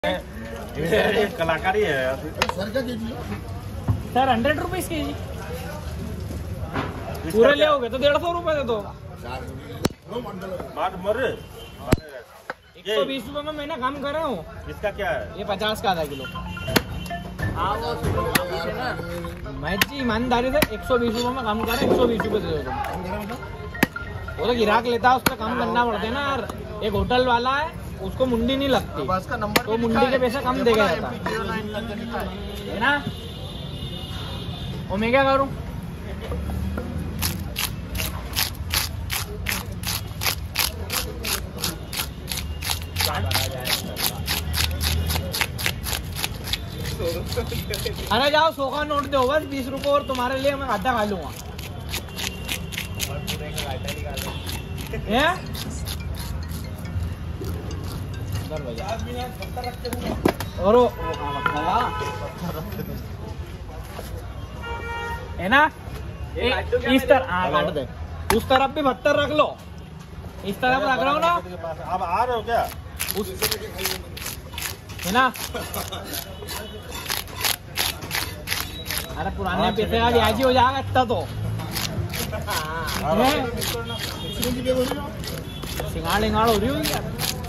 कलाकारी है सर क्या केजी सर 100 रुपीज केजी पूरे ले होगे तो 150 रुपए दे दो। 120 रुपए में मैंने काम कर रहा हूँ। इसका क्या है? ये 50 का आधा किलो। मैं जी ईमानदारी से 120 रुपए में काम कर रहा हूँ। 120 रुपए दे दो तुम। वो तो ग्राहक लेता है, उसका काम करना पड़ता है ना यार। एक होटल वाला है, उसको मुंडी नहीं लगती तो मुंडी के पैसे कम देगा है ना। और मैं क्या करूँ? अरे जाओ 100 का नोट दो बस, 20 रुपए और तुम्हारे लिए मैं आधा खा लूंगा। और है ना इस तरह काट दे, उस तरफ भी 72 रख लो, इस तरफ रख रहा हूँ ना। अब आ रहे हो क्या? है ना। अरे पुराने पैसे का ब्याज हो जाएगा इतना तो। सिंगाड़ लिंगाड़ हो रही होगी क्या?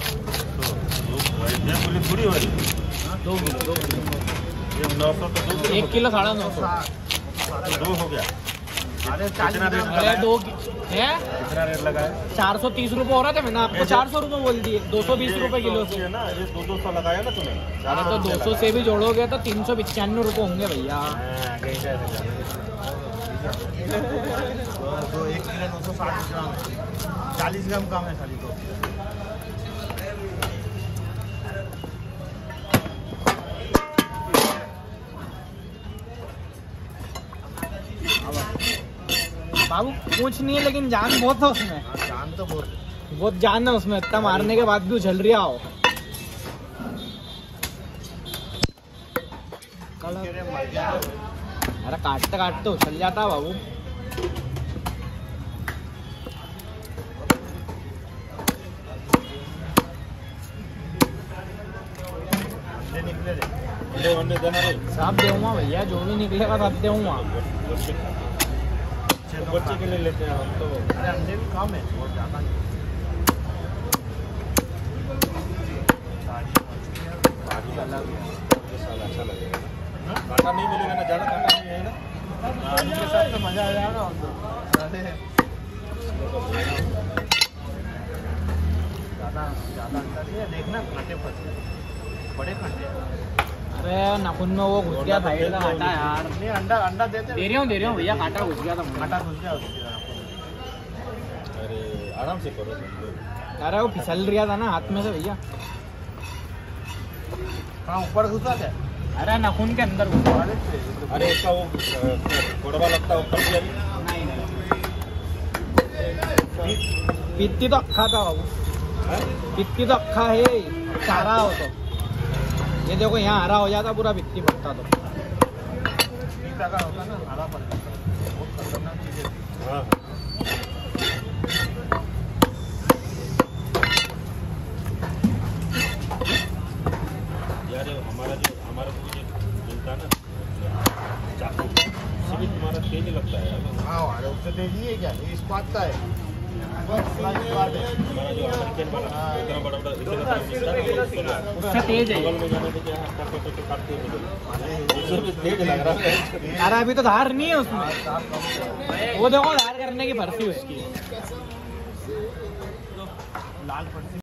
पूरी हो रही 2 किलो 900 तो 1 किलो 950 2 हो गया। अरे 2 है कितना रेट लगा है? 430 रुपए हो रहा था, मैंने आपको 400 रुपए बोल दिए। 220 रुपए किलो से ना, ये 200 लगाया ना तूने। अरे तो 200 से भी जोड़ोगे तो 395 रुपए होंगे भैया। 1 किलो 960 ग्राम 40 ग्राम कम है खाली। तो बाबू कुछ नहीं है, लेकिन जान बहुत है उसमें। जान तो बहुत जान है उसमें, इतना मारने के बाद भी उछल रहा हो। अरे काटते काटते उछल जाता बाबू। सब दूंगा भैया, जो भी निकलेगा सब दूंगा। बच्चे के लिए लेते हैं हम तो। अरे अंडे भी कम है, बहुत ज़्यादा नहीं। अच्छा लगेगा, कांटा नहीं मिलेगा ना, ज़्यादा कांटा नहीं है ना। इनके साथ तो मजा आ जाएगा। ज़्यादा अंडा नहीं है, देखना कांटे फंसे बड़े कांटे। अरे नाखून में वो घुस गया साइड का कांटा यार। नहीं अंडा देते दे रहा हूँ भैया, कांटा घुस गया था। कांटा घुस गया उसके। अरे आराम से करो। अरे वो फिसल रहा था ना हाथ में से भैया। हाँ ऊपर घुसा क्या? अरे नाखून के अंदर घुसा। अरे इसका वो कोड़वा लगता है ऊपर से। नहीं पित्ती तो अक्खा था बाबू, पित्ती तो अक्खा है। चारा हो तो ये देखो, यहाँ हरा हो जाता पूरा, पित्ती पड़ता तो। होता ना हरा पड़ जाता, बहुत खतरनाक चीज़ है। हाँ यार, हमारा जो मिलता ना चाकू, उससे भी तुम्हारा तेज लगता है यार। हाँ अरे उससे तेज ही है क्या? ये इस्पात का है। हमारा जो अमेरिकन वाला इतना बड़ा उससे तेज है। बगल में जाने के क्या काटते तेज लग रहा है। अरे अभी तो धार नहीं है उसमें, वो देखो धार करने की भर्ती उसकी। लाल पट्टी